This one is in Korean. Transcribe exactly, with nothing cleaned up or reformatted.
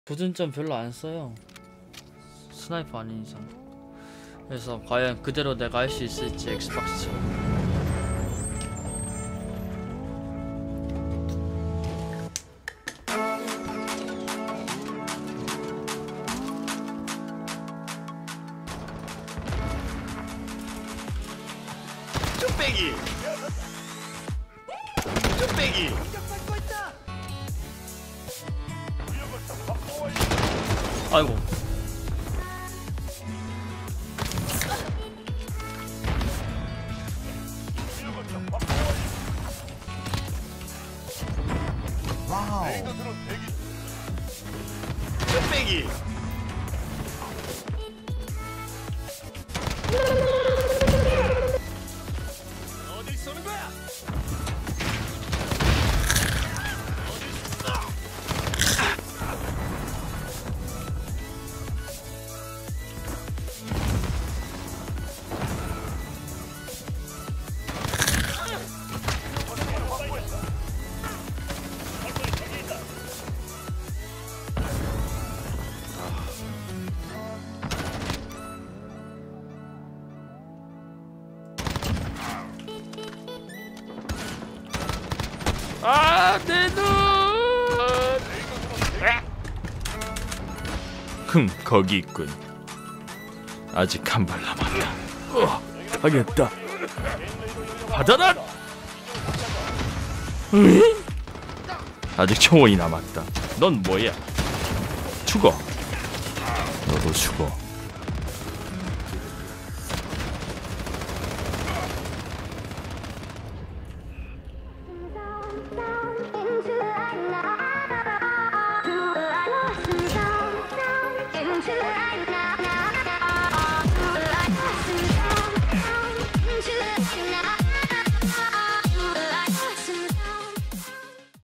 보존점 별로 안 써요. 스나이퍼 아닌 이상. 그래서 과연 그대로 내가 할 수 있을지 엑스박스처럼. 쭈빼기! 쭈빼기! 아이고. 와우. 쭈빼기! 어딜 쏘는 거야? 아, 내 눈! 흠, 거기 있군. 아직 한 발 남았다. 어, 하겠다. 받아라! 으이? 아직 총원이 남았다. 넌 뭐야? 죽어. 너도 죽어.